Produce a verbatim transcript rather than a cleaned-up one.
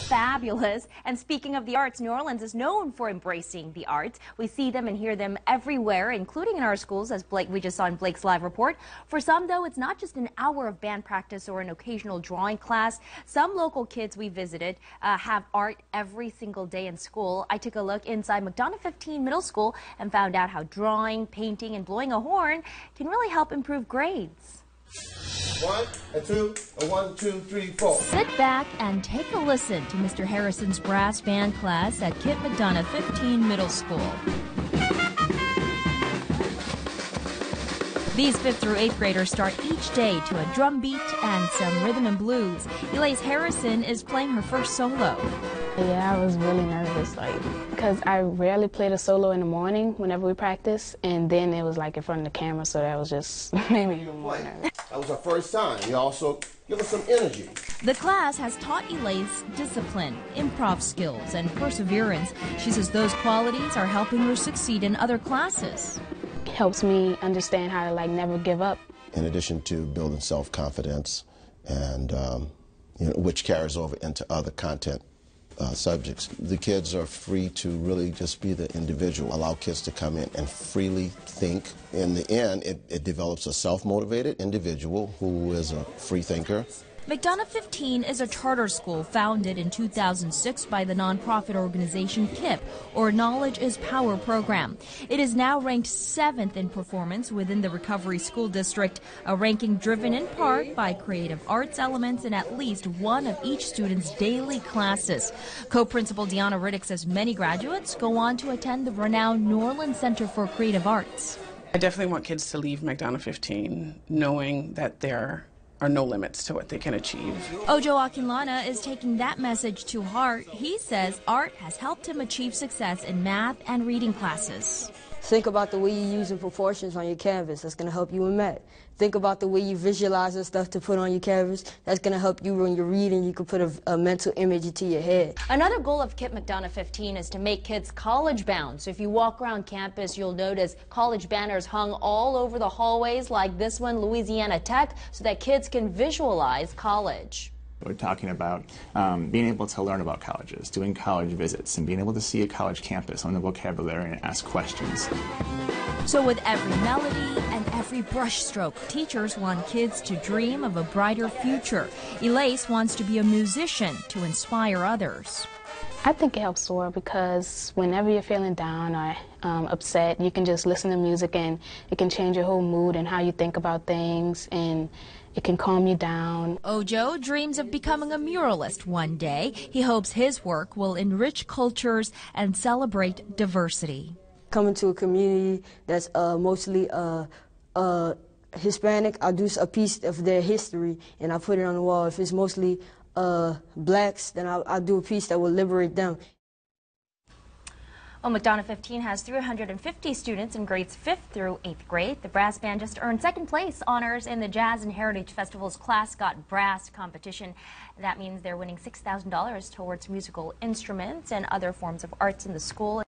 fabulous. And speaking of the arts, New Orleans is known for embracing the arts. We see them and hear them everywhere, including in our schools, as Blake, we just saw in Blake's live report. For some, though, it's not just an hour of band practice or an occasional drawing class. Some local kids we visited uh, have art every single day in school. I took a look inside McDonough fifteen Middle School and found out how drawing, painting, and blowing a horn can really help improve grades. One, a two, a one, two, three, four. Sit back and take a listen to Mister Harrison's brass band class at Kit McDonough fifteen Middle School. These fifth through eighth graders start each day to a drum beat and some rhythm and blues. Elise Harrison is playing her first solo. Yeah, I was really nervous, like, because I rarely played a solo in the morning whenever we practice, and then it was like in front of the camera, so that was just made me even more nervous. That was our first time. You also give us some energy. The class has taught Elise discipline, improv skills, and perseverance. She says those qualities are helping her succeed in other classes. It helps me understand how to, like, never give up. In addition to building self-confidence, and um, you know, which carries over into other content Uh, subjects. The kids are free to really just be the individual. Allow kids to come in and freely think. In the end, it, it develops a self-motivated individual who is a free thinker. McDonough fifteen is a charter school founded in two thousand six by the nonprofit organization K I P, or Knowledge is Power program. It is now ranked seventh in performance within the Recovery School District, a ranking driven in part by creative arts elements in at least one of each student's daily classes. Co-principal Deanna Riddick says many graduates go on to attend the renowned New Orleans Center for Creative Arts. I definitely want kids to leave McDonough fifteen knowing that they're are no limits to what they can achieve. Ojo Akinlana is taking that message to heart. He says art has helped him achieve success in math and reading classes. Think about the way you're using proportions on your canvas. That's going to help you in math. Think about the way you visualize the stuff to put on your canvas. That's going to help you when you're reading. You can put a, a mental image into your head. Another goal of Kit McDonough fifteen is to make kids college-bound. So if you walk around campus, you'll notice college banners hung all over the hallways like this one, Louisiana Tech, so that kids can visualize college. We're talking about um, being able to learn about colleges, doing college visits, and being able to see a college campus, learn the vocabulary, and ask questions. So with every melody and every brushstroke, teachers want kids to dream of a brighter future. Elise wants to be a musician to inspire others. I think it helps soar because whenever you're feeling down or um, upset, you can just listen to music and it can change your whole mood and how you think about things, and it can calm you down. Ojo dreams of becoming a muralist one day. He hopes his work will enrich cultures and celebrate diversity. Coming to a community that's uh, mostly uh, uh, Hispanic, I do a piece of their history and I put it on the wall. If it's mostly uh, blacks, then I'll, I'll do a piece that will liberate them. Well, McDonough fifteen has three hundred fifty students in grades fifth through eighth grade. The brass band just earned second place honors in the Jazz and Heritage Festival's Class Got Brass competition. That means they're winning six thousand dollars towards musical instruments and other forms of arts in the school.